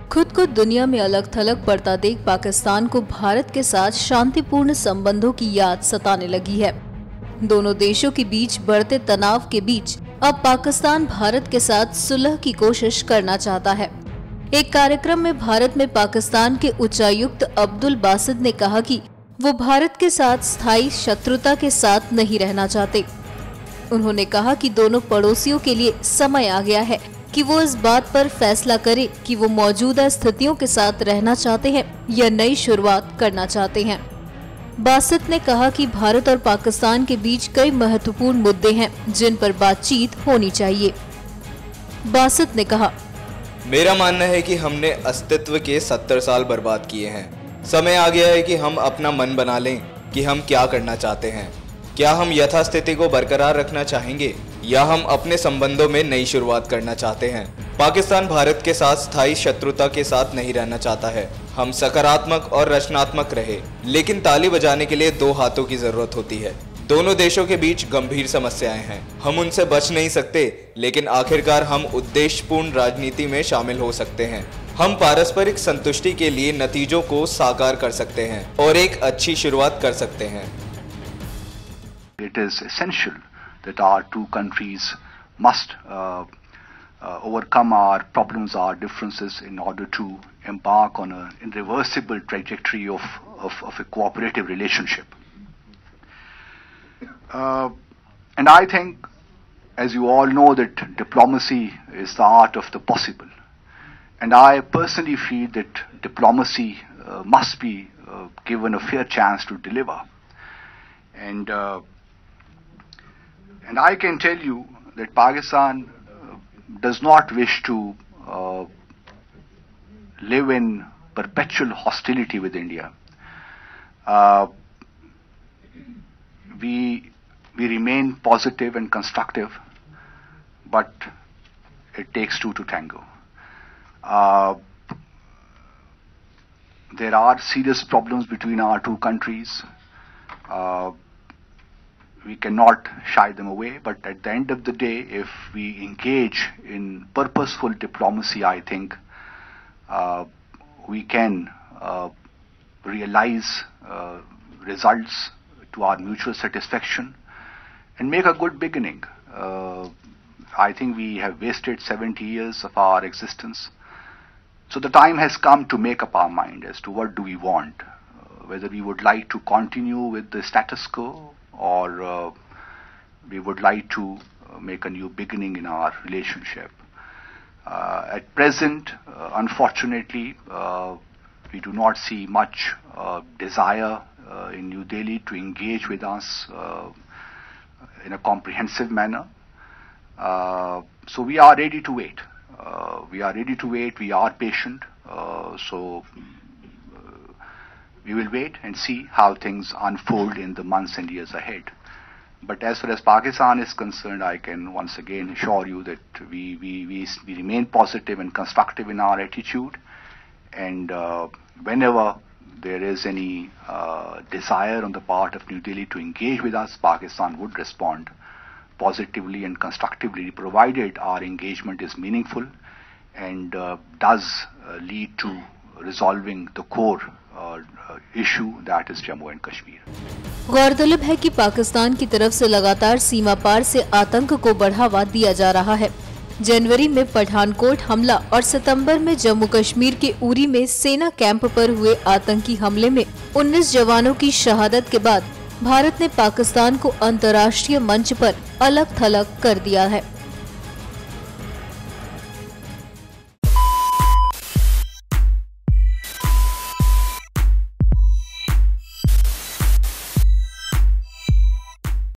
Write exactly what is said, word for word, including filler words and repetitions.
खुद को दुनिया में अलग थलग पड़ता देख पाकिस्तान को भारत के साथ शांतिपूर्ण संबंधों की याद सताने लगी है। दोनों देशों के बीच बढ़ते तनाव के बीच अब पाकिस्तान भारत के साथ सुलह की कोशिश करना चाहता है। एक कार्यक्रम में भारत में पाकिस्तान के उच्चायुक्त अब्दुल बासित ने कहा कि वो भारत के साथ स्थायी शत्रुता के साथ नहीं रहना चाहते। उन्होंने कहा कि दोनों पड़ोसियों के लिए समय आ गया है कि वो इस बात पर फैसला करे कि वो मौजूदा स्थितियों के साथ रहना चाहते हैं या नई शुरुआत करना चाहते हैं। बासित ने कहा कि भारत और पाकिस्तान के बीच कई महत्वपूर्ण मुद्दे हैं जिन पर बातचीत होनी चाहिए। बासित ने कहा, मेरा मानना है कि हमने अस्तित्व के सत्तर साल बर्बाद किए हैं। समय आ गया है कि हम अपना मन बना लें कि हम क्या करना चाहते हैं। क्या हम यथास्थिति को बरकरार रखना चाहेंगे या हम अपने संबंधों में नई शुरुआत करना चाहते हैं। पाकिस्तान भारत के साथ स्थायी शत्रुता के साथ नहीं रहना चाहता है। हम सकारात्मक और रचनात्मक रहे, लेकिन ताली बजाने के लिए दो हाथों की जरूरत होती है। दोनों देशों के बीच गंभीर समस्याएं हैं, हम उनसे बच नहीं सकते, लेकिन आखिरकार हम उद्देश्यपूर्ण राजनीति में शामिल हो सकते हैं। हम पारस्परिक संतुष्टि के लिए नतीजों को साकार कर सकते हैं और एक अच्छी शुरुआत कर सकते हैं। It is essential that our two countries must uh, uh, overcome our problems, our differences, in order to embark on an irreversible trajectory of, of, of a cooperative relationship. Uh, and I think, as you all know, that diplomacy is the art of the possible. And I personally feel that diplomacy uh, must be uh, given a fair chance to deliver. And uh, And I can tell you that Pakistan uh, does not wish to uh, live in perpetual hostility with India. Uh, we we remain positive and constructive, but it takes two to tango. Uh, there are serious problems between our two countries. Uh, We cannot shy them away, but at the end of the day, if we engage in purposeful diplomacy, I think uh, we can uh, realize uh, results to our mutual satisfaction and make a good beginning. Uh, I think we have wasted seventy years of our existence. So the time has come to make up our mind as to what do we want, uh, whether we would like to continue with the status quo, or uh, we would like to uh, make a new beginning in our relationship. Uh, at present, uh, unfortunately, uh, we do not see much uh, desire uh, in New Delhi to engage with us uh, in a comprehensive manner. Uh, so we are ready to wait. Uh, we are ready to wait, we are patient. Uh, so We will wait and see how things unfold in the months and years ahead. But as far as Pakistan is concerned, I can once again assure you that we, we, we, we remain positive and constructive in our attitude. And uh, whenever there is any uh, desire on the part of New Delhi to engage with us, Pakistan would respond positively and constructively, provided our engagement is meaningful and uh, does uh, lead to resolving the core issue that is Jammu and Kashmir. गौरतलब है कि पाकिस्तान की तरफ से लगातार सीमा पार से आतंक को बढ़ावा दिया जा रहा है। जनवरी में पठानकोट हमला और सितंबर में जम्मू कश्मीर के उरी में सेना कैंप पर हुए आतंकी हमले में उन्नीस जवानों की शहादत के बाद भारत ने पाकिस्तान को अंतर्राष्ट्रीय मंच पर अलग थलग कर दिया है।